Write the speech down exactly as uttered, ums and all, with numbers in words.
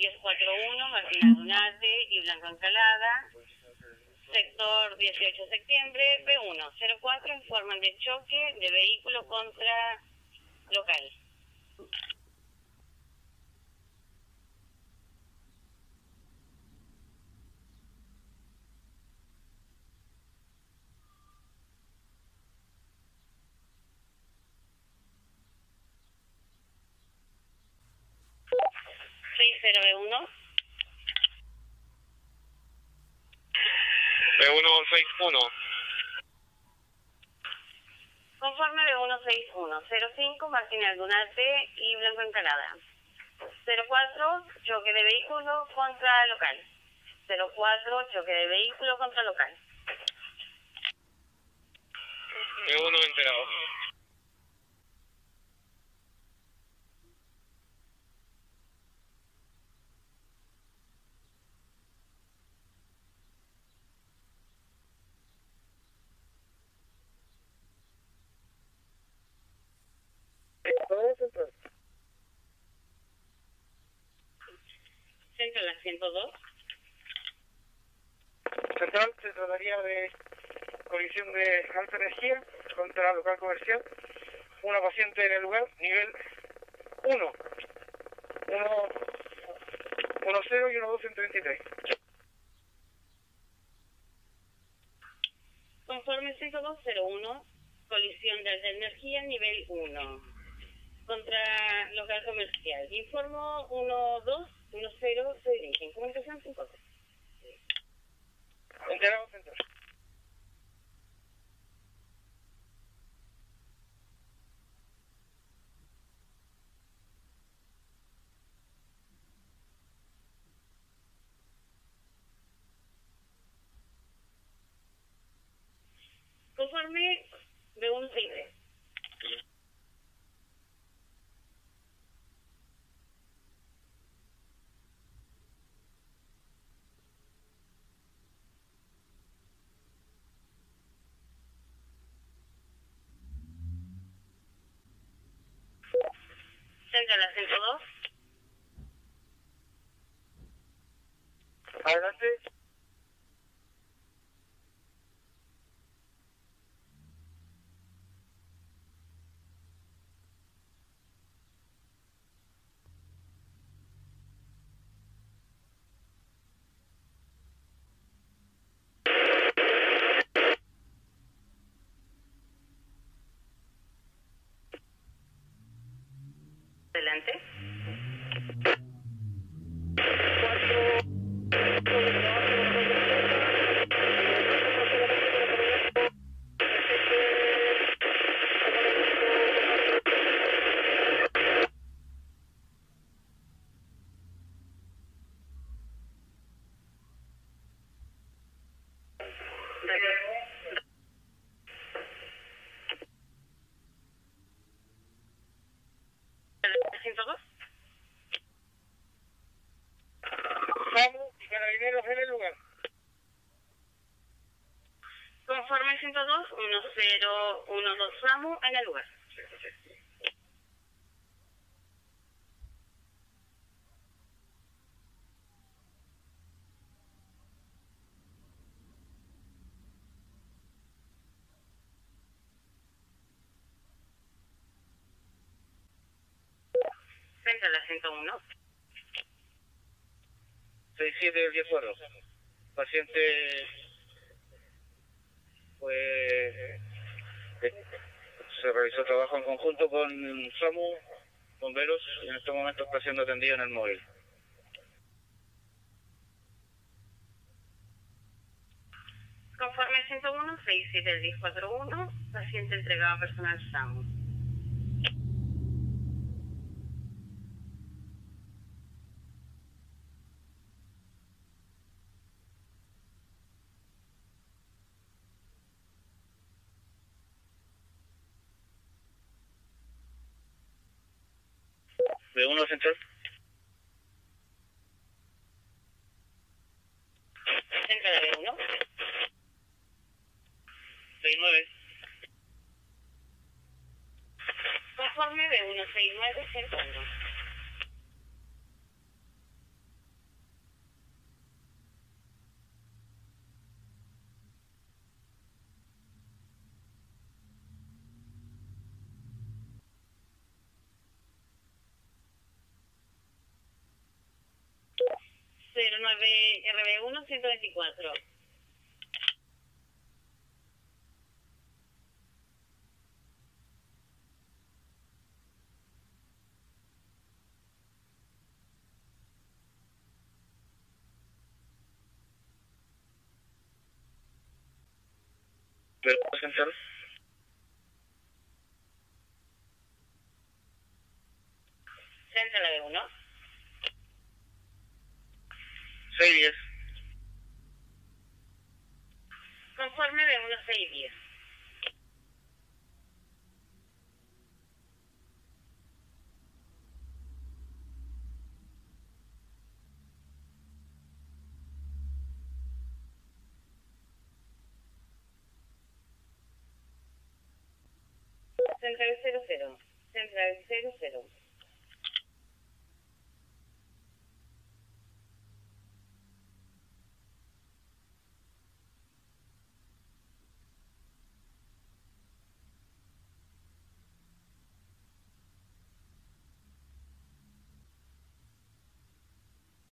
diez cuatro uno, Martín Aldunate y Blanco Encalada. Sector dieciocho de septiembre, P uno cero cuatro, informan de choque de vehículo contra local. seis cero B uno. B uno seis uno. Conforme B uno seis uno, cero cinco, Martín Aldunate y Blanco Encalada. cero cuatro, choque de vehículo contra local. cero cuatro, choque de vehículo contra local. B uno enterado. Central a ciento dos. Central se trataría de colisión de alta energía contra local comercial. Una paciente en el lugar, nivel uno. uno cero y uno dos en treinta y tres. Conforme ciento dos cero uno, colisión de alta energía nivel uno contra local comercial. Informo uno dos uno cero, se dirige en comunicación cinco tres. Enterado central. Conforme B uno seis tres. Central a ciento dos. Adelante. Adelante. ciento dos. Vamos y carabineros en el lugar. Conforme ciento dos, uno cero uno dos SAMU en el lugar. Central a ciento uno. seis siete del diez cuatro. Paciente pues eh, se realizó trabajo en conjunto con SAMU, bomberos, y en este momento está siendo atendido en el móvil. Conforme ciento uno, seis siete del diez cuatro uno, paciente entregado a personal SAMU. B uno central. Central a B uno. seis nueve. Conforme B uno seis nueve, ciento uno. nueve R B uno ciento veinticuatro. ¿Del central? Central B uno. seis diez. Conforme B uno seis diez. Central cero cero. Central cero cero.